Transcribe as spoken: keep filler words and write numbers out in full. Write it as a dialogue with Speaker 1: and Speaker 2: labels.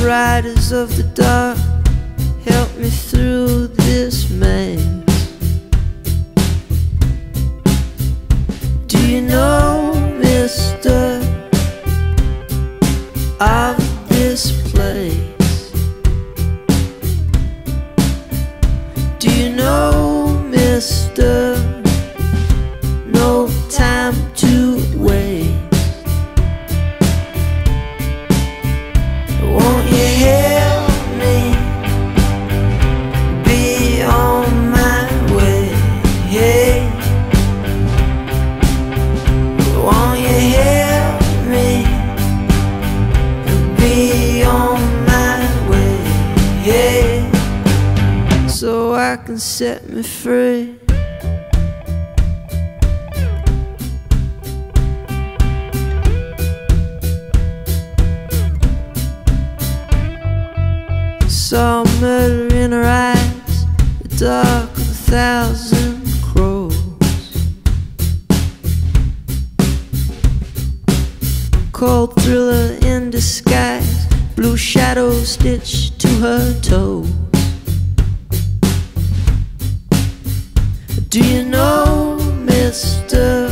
Speaker 1: riders of the dark, help me through this maze. Do you know, mister, of this place? Do you know, mister, no time to waste? Won't you help me be on my way? Hey, won't you help me be on my way? Hey, so I can set me free. Saw murder in her eyes, the dark of a thousand crows. Cold thriller in disguise, blue shadows stitched to her toes. Do you know, mister,